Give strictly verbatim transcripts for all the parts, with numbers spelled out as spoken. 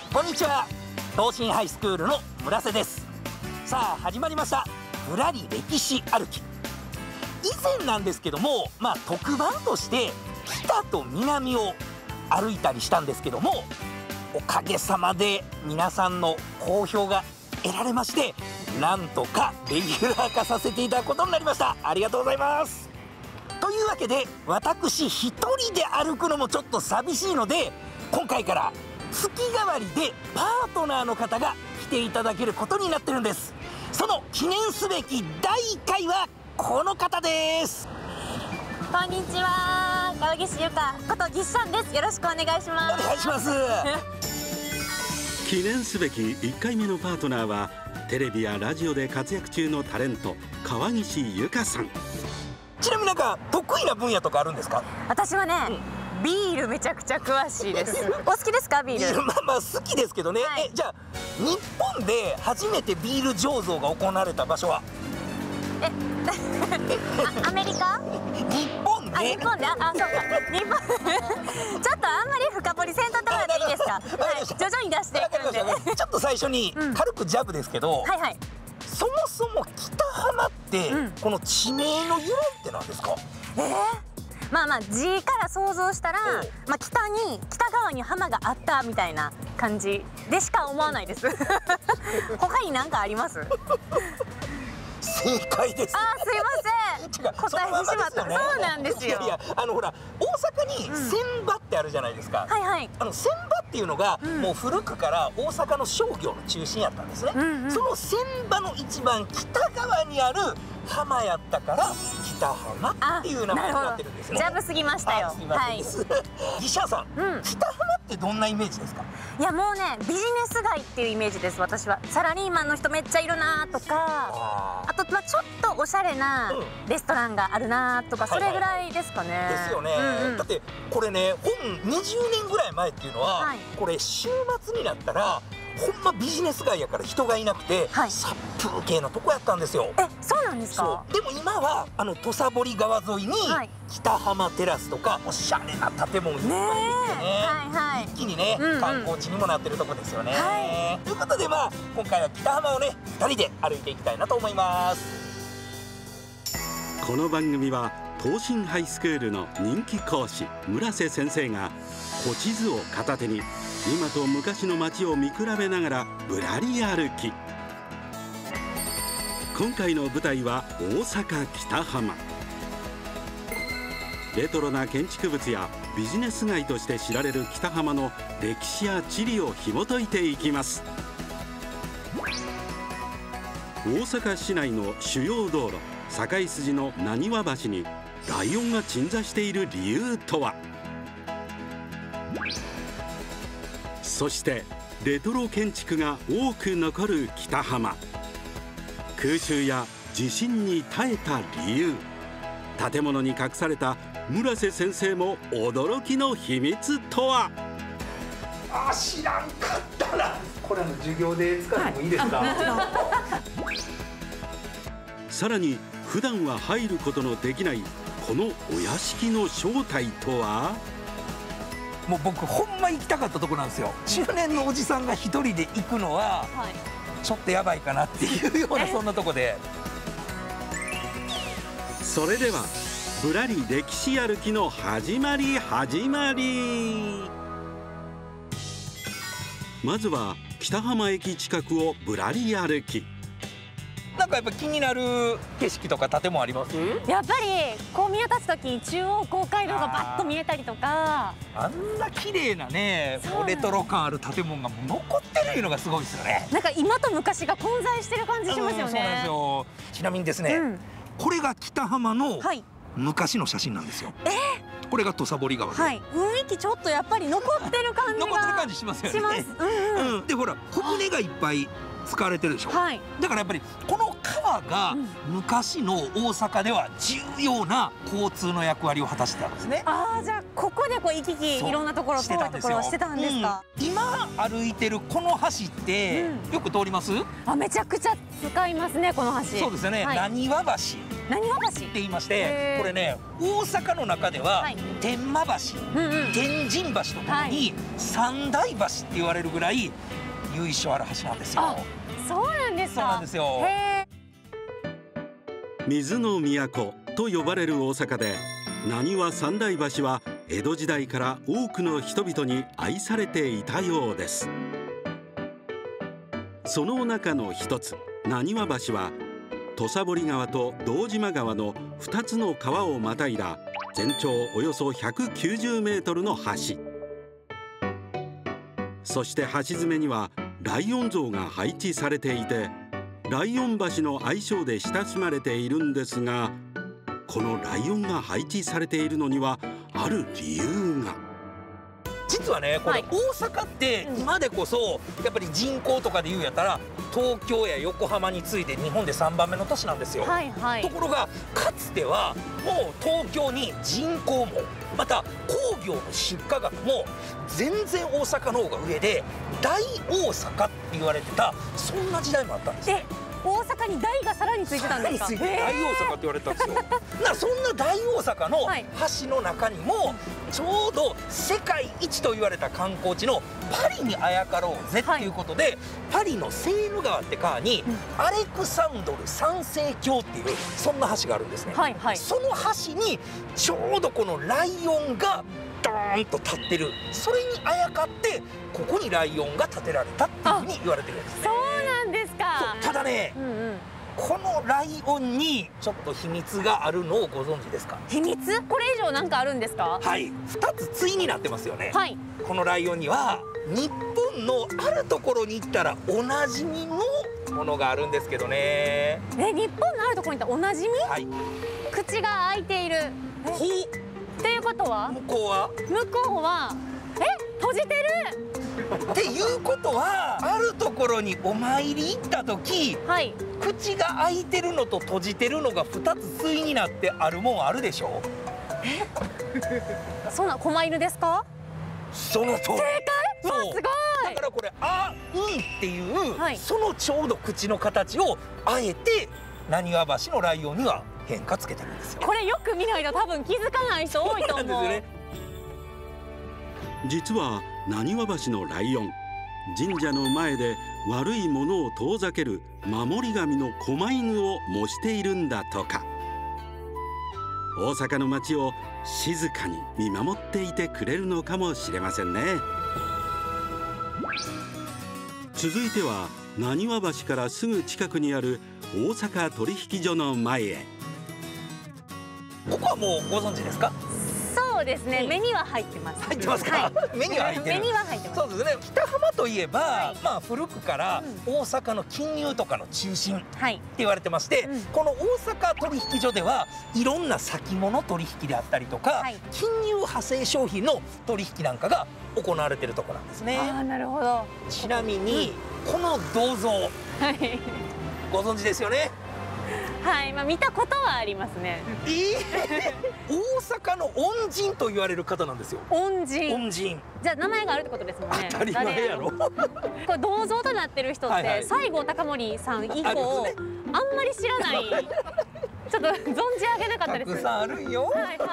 こんにちは、東進ハイスクールの村瀬です。さあ始まりましたぶらり歴史歩き。以前なんですけども、まあ特番として北と南を歩いたりしたんですけども、おかげさまで皆さんの好評が得られまして、なんとかレギュラー化させていただくことになりました。ありがとうございます。というわけで私一人で歩くのもちょっと寂しいので、今回から月替わりでパートナーの方が来ていただけることになってるんです。その記念すべきだいいっかいはこの方です。 こんにちは、川岸ゆかことぎっしゃんです。よろしくお願いします。 お願いします。 記念すべきいっかいめのパートナーはテレビやラジオで活躍中のタレント川岸ゆかさん。 ちなみになんか得意な分野とかあるんですか？ 私はね、うん、ビールめちゃくちゃ詳しいです。お好きですかビール？ まあまあ好きですけどね、はい、えじゃあ日本で初めてビール醸造が行われた場所は？ えあアメリカ？ 日本で？ あ日本でああそうか日本ちょっとあんまり深掘りせんとってもらっていいですか？はい、徐々に出していくんでちょっと最初に軽くジャブですけど、うん、はいはい、そもそも北浜って、うん、この地名の由来って何ですか？ えーまあまあ字から想像したら、まあ北に北側に浜があったみたいな感じでしか思わないです。他に何かあります？ 正解です。 あーすいません。答えてしまった。そうなんですよ。 いやいや、あのほら大阪に船場ってあるじゃないですか。はいはい。あの船場っていうのがもう古くから大阪の商業の中心やったんですね。その船場の一番北側にある浜やったから北浜っていう名前になってるんですね。 ジャブすぎましたよ。 すみませんです。ぎっしゃんさん、北浜ってどんなイメージですか？ いやもうね、ビジネス街っていうイメージです。私はサラリーマンの人めっちゃいるなとか、あとまあちょっとおしゃれなレストランがあるなとか、それぐらいですかね。 ですよね。だってこれね、本にじゅうねんぐらい前っていうのは、これ週末になったらほんまビジネス街やから人がいなくて、はい、殺風景なとこやったんですよ。 え、そうなんですか？ でも今はあの土佐堀川沿いに北浜テラスとかおしゃれな建物いっぱいできてね、はいはい、一気にね、うんうん、観光地にもなってるとこですよね。はい、ということでまあ今回は北浜をねふたりで歩いていきたいなと思います。 この番組は東進ハイスクールの人気講師村瀬先生が古地図を片手に今と昔の街を見比べながらぶらり歩き。今回の舞台は大阪北浜。レトロな建築物やビジネス街として知られる北浜の歴史や地理を紐解いていきます。大阪市内の主要道路堺筋の浪速橋にライオンが鎮座している理由とは？そしてレトロ建築が多く残る北浜。空襲や地震に耐えた理由、建物に隠された村瀬先生も驚きの秘密とは？ あ、知らんかったな。これの授業で使ってもいいですか？はい、 さらに普段は入ることのできないこのお屋敷の正体とは？ もう僕ほんま行きたかったとこなんですよ。中年のおじさんが一人で行くのはちょっとやばいかなっていうようなそんなとこで。 それではぶらり歴史歩きの始まり始まり。まずは北浜駅近くをぶらり歩き。 なんかやっぱ気になる景色とか建物あります？ やっぱりこう見渡すとき中央公会堂がバッと見えたりとか、 あんな綺麗なね、レトロ感ある建物が残ってるのがすごいですよね。 なんか今と昔が混在してる感じしますよね。 そうなんですよ。ちなみにですね、うん、これが北浜の昔の写真なんですよ。えー、これが土佐堀川で、はい、 雰囲気ちょっとやっぱり残ってる感じが残ってる感じしますよね。します。うんうん、でほら小舟がいっぱい使われてるでしょ、 はい、 だからやっぱりこの川が昔の大阪では重要な交通の役割を果たしてたんですね。 ああ、じゃあここでこう行き来いろんなところ遠いところをしてたんですか。 うん、今歩いてるこの橋って、うん、よく通ります？ あ、めちゃくちゃ使いますねこの橋。 そうですよね。なにわ橋。 なにわ橋って言いまして、これね大阪の中では、はい、天満橋、うんうん、天神橋とともに、はい、三大橋って言われるぐらい由緒ある橋なんですよ。 あ、そうなんですか。 そうなんですよ。 水の都と呼ばれる大阪で、なにわ三大橋は江戸時代から多くの人々に愛されていたようです。その中の一つ、なにわ橋は土佐堀川と堂島川のふたつの川をまたいだ全長およそひゃくきゅうじゅうメートルの橋。そして橋爪にはライオン像が配置されていて、ライオン橋の愛称で親しまれているんですが、このライオンが配置されているのにはある理由が。 実はね、これ大阪って今でこそやっぱり人口とかで言うんやったら東京や横浜に次いで日本でさんばんめの都市なんですよ。はいはい、ところがかつてはもう東京に人口もまた工業の出荷額も全然大阪の方が上で大大阪って言われてた、そんな時代もあったんですよ。 大阪に大がさらについてたんですか。 大大大阪って言われてたんですよ。だからそんな大大阪の橋の中にもちょうど世界一と言われた観光地のパリにあやかろうぜっていうことで、はい、パリのセーヌ川って川にアレクサンドル三世橋っていうそんな橋があるんですね。はいはい、その橋にちょうどこのライオンがドーンと立ってる、それにあやかってここにライオンが建てられたっていうふうに言われてるんですね。 そうなんですか。 ただね、うんうん、このライオンにちょっと秘密があるのをご存知ですか？ 秘密？これ以上なんかあるんですか？ はい、ふたつ対になってますよね。はい、このライオンには日本のあるところに行ったらおなじみのものがあるんですけどね。 え、日本のあるところに行ったらおなじみ？はい、口が開いている。 ほう。 っていうことは？ 向こうは？ 向こうはえ、閉じてる。 っていうことはあるところにお参り行った時、はい、口が開いてるのと閉じてるのがふたつ対になってあるもんあるでしょ。 えそんな狛犬ですか？ その通り。正解。わ、すごい。 だからこれあうんっていう、はい、そのちょうど口の形をあえてなにわ橋のライオンには変化つけてるんですよ。 これよく見ないと多分気づかない人多いと思う。そうなんですよね。 実はなにわ橋のライオン、神社の前で悪いものを遠ざける守り神の狛犬を模しているんだとか。大阪の街を静かに見守っていてくれるのかもしれませんね。続いてはなにわ橋からすぐ近くにある大阪取引所の前へ。 ここはもうご存知ですか？ そうですね、目には入ってます。 入ってますか？はい、目には入ってる。 目には入ってます。 そうですね。北浜といえば、はい、まあ古くから大阪の金融とかの中心って言われてまして、はい、この大阪取引所ではいろんな先物取引であったりとか、はい、金融派生商品の取引なんかが行われているところなんですね。 ああ、なるほど。 ちなみに、うん、この銅像、はい、ご存知ですよね。 はい、まあ見たことはありますね。 えー、大阪の恩人と言われる方なんですよ。 恩人。 恩人。 じゃあ名前があるってことですもんね。 当たり前やろ。これ銅像となってる人って、はいはい、西郷隆盛さん以降、ね、あんまり知らない。ちょっと存じ上げなかったです。 たくさんあるよ。 はいはい。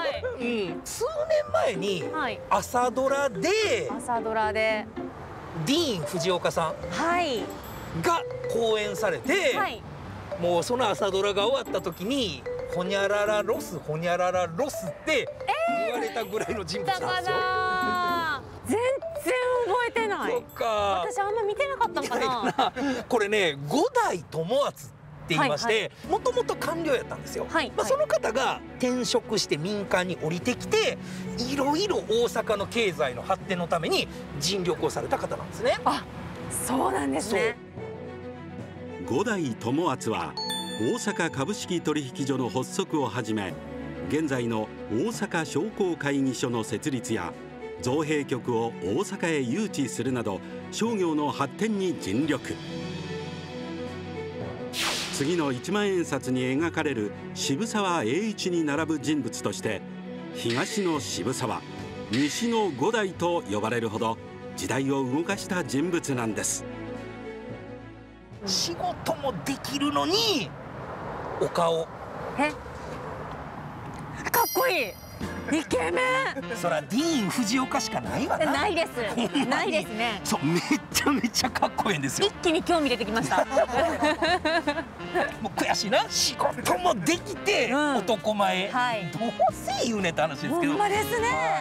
うん。数年前に朝ドラで、 朝ドラでディーン・藤岡さんが講演されて。はい。もうその朝ドラが終わった時にほにゃららロスほにゃららロスって言われたぐらいの人物なんですよ。 全然覚えてない。 そっか。 私あんま見てなかったのかな。 これね、五代友厚って言いまして、もともと官僚やったんですよ。はい、まあその方が転職して民間に降りてきて、いろいろ大阪の経済の発展のために尽力をされた方なんですね。 あ、そうなんですね。 五代友厚は大阪株式取引所の発足をはじめ、現在の大阪商工会議所の設立や造幣局を大阪へ誘致するなど商業の発展に尽力。 次の一万円札に描かれる渋沢栄一に並ぶ人物として東の渋沢、西の五代と呼ばれるほど時代を動かした人物なんです。 仕事もできるのにお顔え、かっこいいイケメン。 そらディーン・フジオカしかないわな。 ないですないですね。 そう、めっちゃめちゃかっこいいんですよ。 一気に興味出てきましたもう悔しいな、仕事もできて、うん、男前、はい、どうせ言うねって話ですけど。 ほんまですね、はい、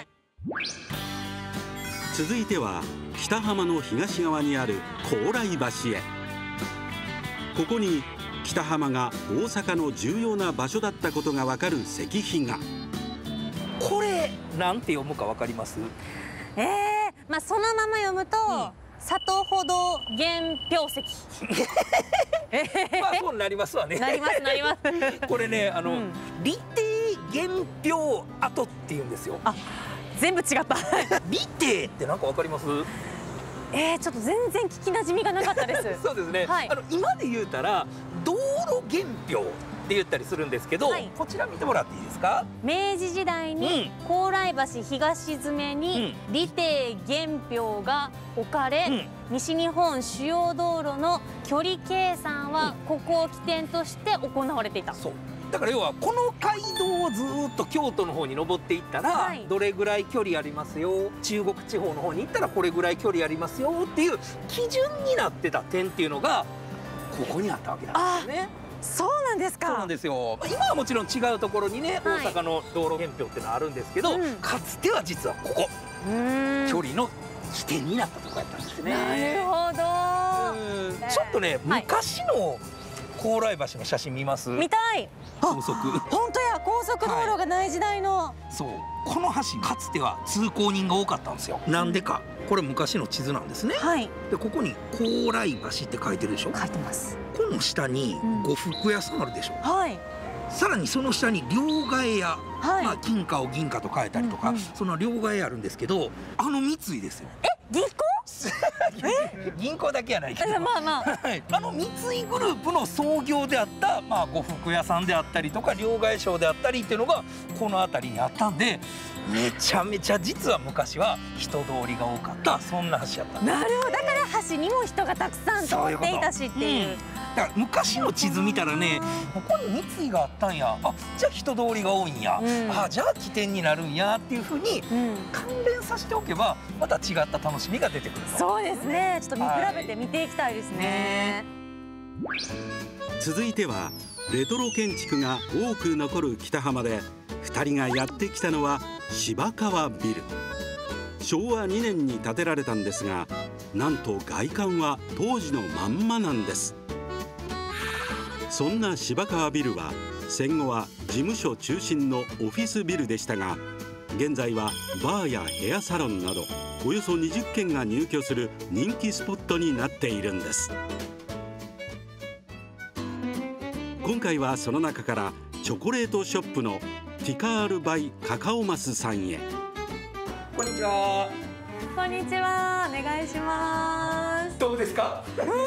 続いては北浜の東側にある高麗橋へ。ここに北浜が大阪の重要な場所だったことがわかる石碑が。 これなんて読むかわかります？ ええー、まあそのまま読むと、うん、里ほど元標石まあそうになりますわね。 なりますなりますこれね、あの、うん、利定元標跡って言うんですよ。 あ、全部違った利定ってなんかわかります？ えー、ちょっと全然聞きなじみがなかったですそうですね、はい、あの今で言うたら道路元標って言ったりするんですけど、はい、こちら見てもらっていいですか？ 明治時代に高麗橋東詰めに利定元標が置かれ、うん、西日本主要道路の距離計算はここを起点として行われていた。 そうだから要はこの街道をずっと京都の方に登っていったら、はい、どれぐらい距離ありますよ、中国地方の方に行ったらこれぐらい距離ありますよっていう基準になってた点っていうのがここにあったわけなんですね。 そうなんですか。 そうなんですよ。今はもちろん違うところにね、はい、大阪の道路元標っていうのはあるんですけど、うん、かつては実はここ距離の起点になったところやったんですね。 なるほど。 ちょっとね、はい、昔の高麗橋の写真見ます？ 見たい。 高速。 本当や、高速道路がない時代の。はい、 そう、この橋かつては通行人が多かったんですよ。なんでか。これ昔の地図なんですね。はい。でここに高麗橋って書いてるでしょ。 書いてます。 この下に呉服屋さんあるでしょ。 うん、はい。 さらにその下に両替屋、はい、まあ金貨を銀貨と変えたりとか、うんうん、その両替屋あるんですけど、あの三井ですよ。 え、銀行？ え銀行だけやないけど、 まあまあ、 はい、あの三井グループの創業であった、まあ、呉服屋さんであったりとか両替商であったりっていうのがこの辺りにあったんで、めちゃめちゃ実は昔は人通りが多かった、そんな橋やった。 なるほど、だから橋にも人がたくさん通っていたしっていう。うん、 だから昔の地図見たらね、ここに三井があったんや、あ、じゃあ人通りが多いんや、うん、あ、じゃあ起点になるんやっていうふうに関連させておけばまた違った楽しみが出てくると。 そうですね、ちょっと見比べて見ていきたいですね。 はい、続いてはレトロ建築が多く残る北浜でふたりがやってきたのは芝川ビル。しょうわにねんに建てられたんですが、なんと外観は当時のまんまなんです。そんな芝川ビルは戦後は事務所中心のオフィスビルでしたが、現在はバーやヘアサロンなどおよそにじゅっけんが入居する人気スポットになっているんです。今回はその中からチョコレートショップのティカール・バイ・カカオマスさんへ。 こんにちは。 こんにちは、お願いします。 どうですか？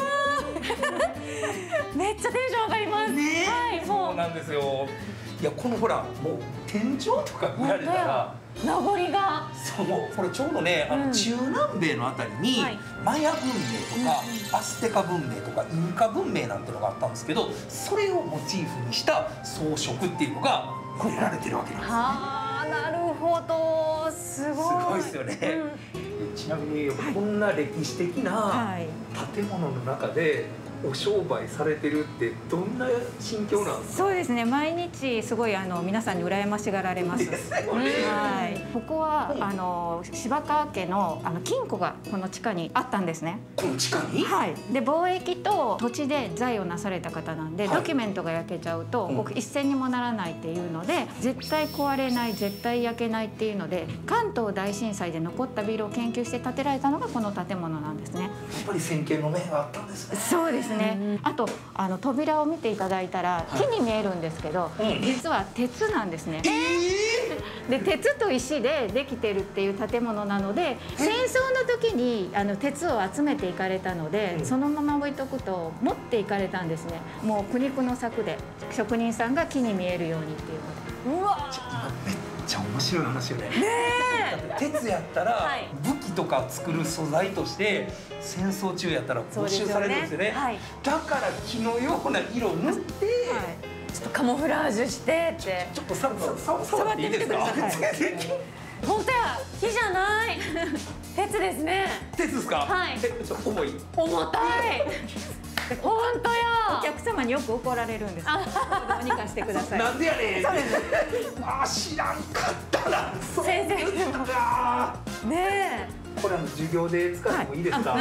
めっちゃテンション上がります。ね、はい、 もうそうなんですよ。いや、このほら、もう天井とか見られたら名残が。 そう、これちょうどね、あの、うん、中南米のあたりに、はい、マヤ文明とか、うん、アステカ文明とかインカ文明なんてのがあったんですけど、それをモチーフにした装飾っていうのが入れられてるわけなんですね。 はあ、なるほど、すごい。 すごいですよね。うん、ちなみにこんな歴史的な建物の中でお商売されてるってどんな心境なんですか？ そうですね、毎日すごいあの皆さんに羨ましがられます。ですよね。はい。ここはあの芝川家のあの金庫がこの地下にあったんですね。 この地下に？ はい。で貿易と土地で財をなされた方なんで、はい、ドキュメントが焼けちゃうと、うん、一銭にもならないっていうので、絶対壊れない、絶対焼けないっていうので、関東大震災で残ったビルを研究して建てられたのがこの建物なんですね。 ぱり先見の明があったんですね。 そうですね。あとあの扉を見ていただいたら木に見えるんですけど、実は鉄なんですね。で鉄と石でできてるっていう建物なので、戦争の時にあの鉄を集めていかれたので、そのまま置いとくと持っていかれたんですね。もう苦肉の策で職人さんが木に見えるようにっていうことで。 うわめっちゃ面白い話よね。 ねえ。 鉄やったら武器とか作る素材として戦争中やったら没収されるんですよね。だから木のような色を塗って、 ちょっとカモフラージュしてって。 ちょっとささ触っていいですか？ 本当や、木じゃない。鉄ですね。 鉄ですか？はい。え、ちょっと重い。 重たい。本当や。 お客様によく怒られるんです。どうにかしてください。 なんでやねん。あ、知らんかったな。 先生。ねえ。これあの授業で使ってもいいですか？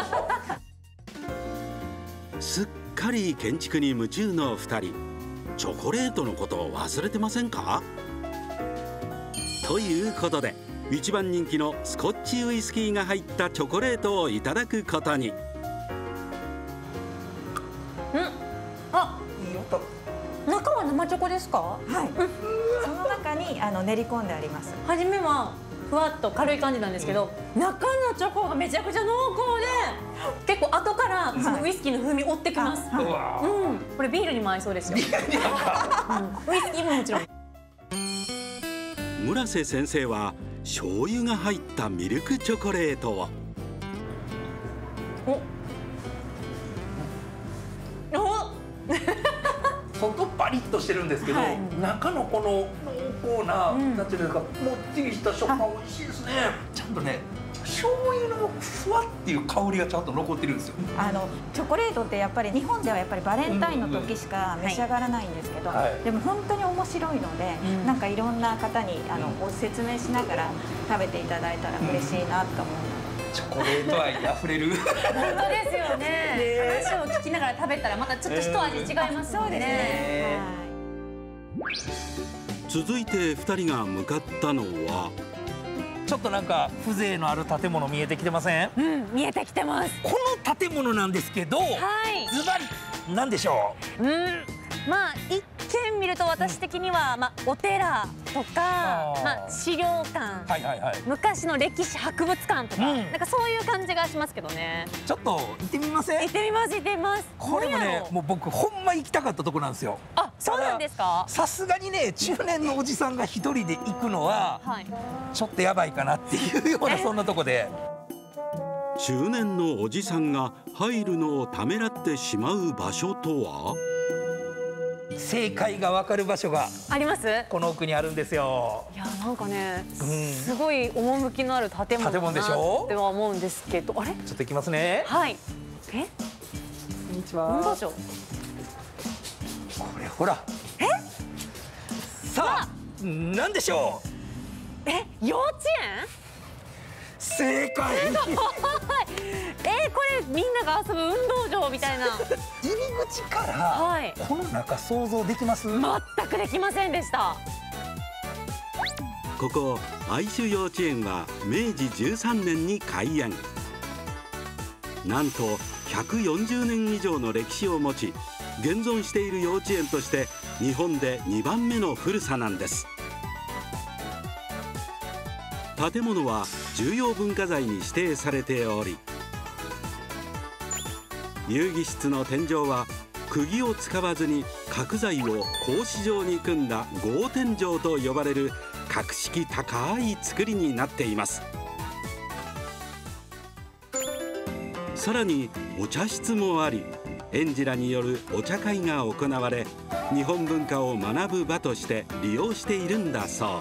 すっかり建築に夢中のふたり。チョコレートのことを忘れてませんか？ということで一番人気のスコッチウイスキーが入ったチョコレートをいただくことに。 あ、中は生チョコですか？ はい。その中にあの練り込んであります。 初めはふわっと軽い感じなんですけど、中のチョコがめちゃくちゃ濃厚で、結構後からそのウイスキーの風味追ってきます。うん、これビールにも合いそうですよ。ウイスキーももちろん。 村瀬先生は醤油が入ったミルクチョコレートを。 お。 外パリッとしてるんですけど、はい、中のこの濃厚な、うん、なんていうんですか、もっちりした食感美味しいですね。ちゃんとね、醤油のふわっていう香りがちゃんと残ってるんですよ。 あのチョコレートってやっぱり日本ではやっぱりバレンタインの時しか召し上がらないんですけど、はい、でも本当に面白いので、うん、なんかいろんな方にあのご説明しながら食べていただいたら嬉しいなと思うので。 チョコレート愛にあふれる。 本当ですよね。話を聞きながら食べたらまたちょっと一味違いますもんね。 続いてふたりが向かったのは、 ちょっとなんか風情のある建物見えてきてません？ うん、見えてきてます。 この建物なんですけど、はい、ズバリなんでしょう？うん、 まあ一見見ると私的には、まあ、お寺とか、まあ、資料館、はいはいはい、昔の歴史博物館とか、うん、なんかそういう感じがしますけどね。 ちょっと行ってみません？ 行ってみます行ってみます。 これもね、もう僕ほんま行きたかったとこなんですよ。 あ、そうなんですか？ さすがにね、中年のおじさんが一人で行くのは、はい、ちょっとやばいかなっていうようなそんなとこで。 中年のおじさんが入るのをためらってしまう場所とは？ 正解がわかる場所があります。この奥にあるんですよ。 いや、なんかね、うん、すごい趣のある建物だなっては思うんですけど、あれ？ ちょっと行きますね。 はい。え？ こんにちは。 運動場。これほら。え？さあ、なんでしょう。 え、幼稚園？ 正解。 えー、これみんなが遊ぶ運動場みたいな。 入り口から、はい、この中想像できます？ 全くできませんでした。 ここ愛珠幼稚園はめいじじゅうさんねんに開園。なんとひゃくよんじゅうねん以上の歴史を持ち、現存している幼稚園として日本でにばんめの古さなんです。建物は重要文化財に指定されており、遊戯室の天井は釘を使わずに角材を格子状に組んだ格天井と呼ばれる格式高い造りになっています。さらにお茶室もあり、園児らによるお茶会が行われ、日本文化を学ぶ場として利用しているんだそう。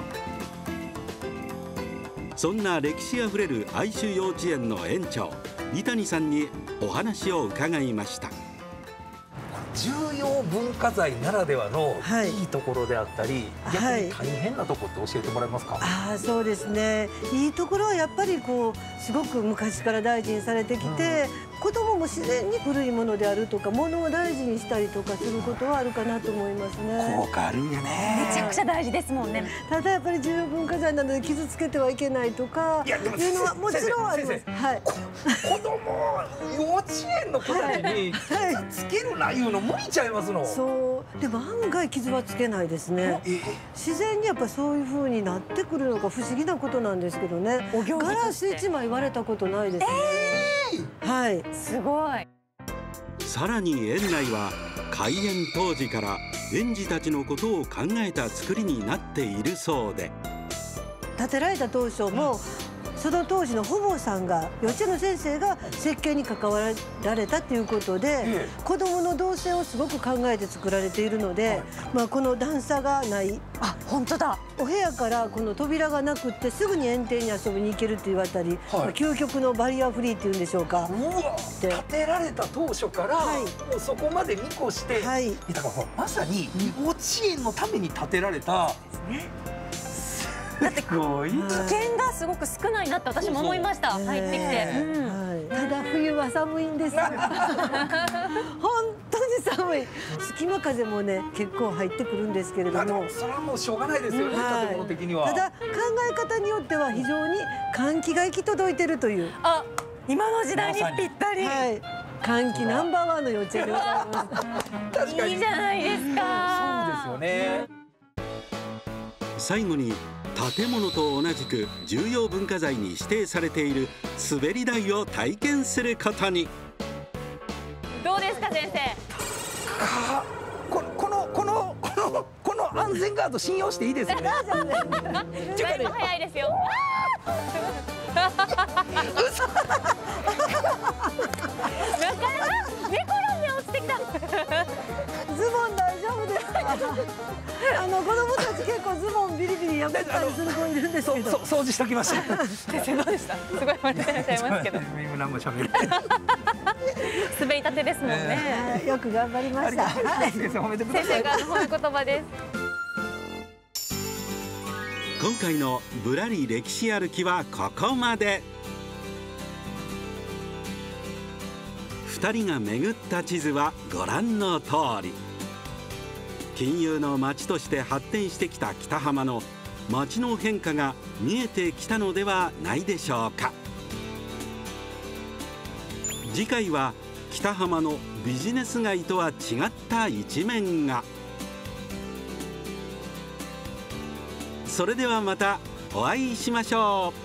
そんな歴史あふれる愛珠幼稚園の園長伊谷さんにお話を伺いました。 重要文化財ならではのいいところであったり、はい、逆に大変なところって教えてもらえますか？ あ、そうですね。いいところはやっぱりこうすごく昔から大事にされてきて、 子供も自然に古いものであるとか物を大事にしたりとかすることはあるかなと思いますね。 効果あるんやね。 めちゃくちゃ大事ですもんね。 ただやっぱり重要文化財なので傷つけてはいけないとかいうのはもちろんあります。はい。 子供幼稚園の子たちに傷つけるないうの無理ちゃいますの。 そうでも案外傷はつけないですね。自然にやっぱそういう風になってくるのが不思議なことなんですけどね。ガラス一枚割れたことないですね。えー、はい。 すごい。 さらに園内は開園当時から園児たちのことを考えた作りになっているそうで、 建てられた当初もその当時の保母さんが幼稚園の先生が設計に関わられたということで、子どもの動線をすごく考えて作られているので、まあこの段差がない、 あ、本当だ。 お部屋からこの扉がなくってすぐに園庭に遊びに行けるっていうあたり、はい、究極のバリアフリーっていうんでしょうか。 うわ、建てられた当初から、はい、もうそこまで見越して、はい、だからまさに幼稚園のために建てられた。 そうですね。だって危険がすごく少ないなって私も思いました。入ってきて。 ただ冬は寒いんです。本当に寒い。隙間風もね結構入ってくるんですけれども。 それはもうしょうがないですよね、建物的には。 ただ考え方によっては非常に換気が行き届いてるという。 あ、今の時代にぴったり。 はい。換気ナンバーワンの幼稚園でございます。 いいじゃないですか。 そうですよね。 最後に建物と同じく重要文化財に指定されている滑り台を体験することに。 どうですか先生。 このこのこのこのこの安全ガード信用していいですよね。 だいぶ早いですよ。なかなか寝転んで落ちてきた。 ズボン大丈夫ですか。あの子供たち結構ズボンビリビリ破ったりする子いるんですけど。 掃除しときました。 先生どうでした。すごい笑ってらっしゃいますけど。 何も喋る。 滑りたてですもんね。 よく頑張りました。 先生褒めてください。 先生が褒め言葉です。 今回のぶらり歴史歩きはここまで。ふたりが巡った地図はご覧の通り。金融の町として発展してきた北浜の町の変化が見えてきたのではないでしょうか。次回は北浜のビジネス街とは違った一面が。それではまたお会いしましょう。